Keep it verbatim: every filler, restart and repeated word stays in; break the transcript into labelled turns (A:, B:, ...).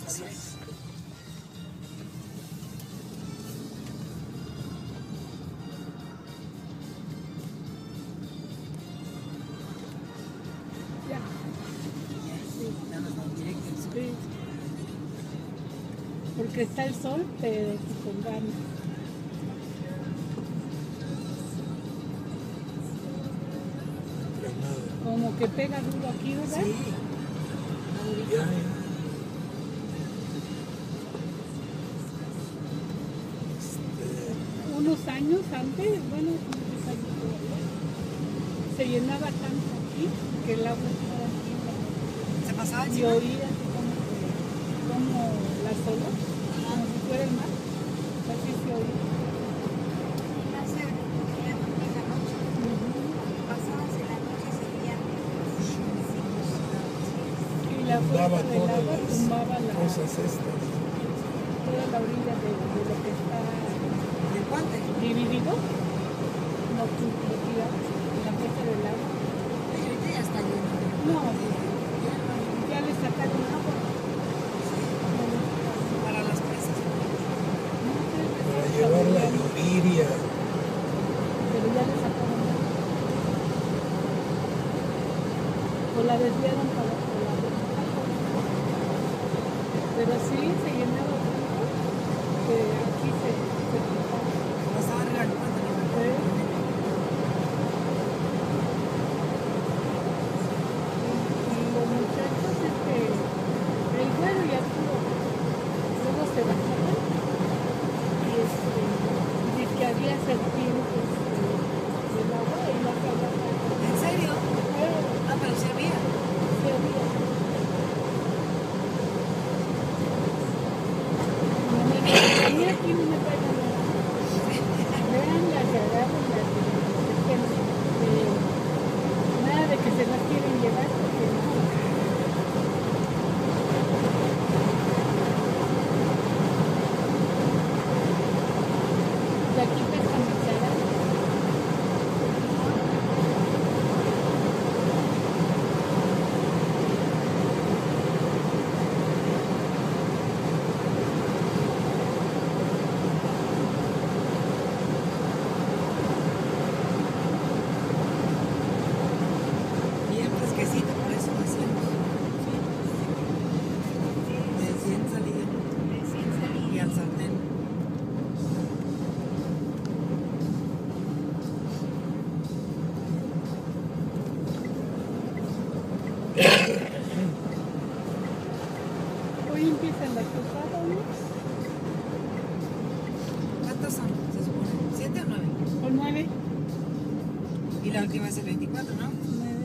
A: Gracias.
B: Ya.
A: Sí, ya nos vamos directo al sur.
B: Sí. Porque está el sol, pero con ganas.
C: Granada.
B: Como que pega duro aquí, ¿verdad?
A: Sí.
C: Ya, ya. Este,
B: Unos años antes, bueno, muchos años todavía, se llenaba tanto aquí que el agua estaba aquí.
A: ¿Se pasaba
B: Y
A: encima?
B: oía así como, que- como las olas, como si fuera el mar. Así se oía.
D: Hace en la noche, pasabas en la noche y seguían
B: Y la
C: daba
B: fuerza del
C: todas
B: agua
C: las
B: tumbaba la,
C: cosas estas.
B: toda la orilla de, de lo que está
A: ¿De puente?
B: dividido. Lo, tu- lo tiraba, la fuerza del agua.
A: Y ahorita ya está lleno de...
B: No,
A: Ya no hay...
B: ya le sacaron agua.
A: Para las presas.
C: Para llevar la lluvia.
B: Pero ya le sacaron agua. O la desviaron para otro lado. Pero sí se llenaba tanto que aquí se, se quitaba.
A: Pasaba arriba del puente. ¿no?
B: ¿Eh? Y los muchachos, este, el güero y Arturo, luego se bajaron y este, y que había serpientes eh, del agua y la cagaba.
A: ¿En serio? Ah, pero sí había.
B: Sí había. No me digan, a mí aquí no me traigan nada. Vean las que agarran las serpientes. Eh, nada de que se las quieren llevar porque no. De aquí pescan cuchara.
A: Bien fresquecito, por eso decíamos. Recién salido.
D: recién salí.
A: Y al sartén.
B: Hoy empiezan las posadas, ¿no?
A: ¿Cuántos son? Se supone. ¿Siete o nueve?
B: O nueve.
A: Y la última es el veinticuatro, ¿no?
B: Nueve.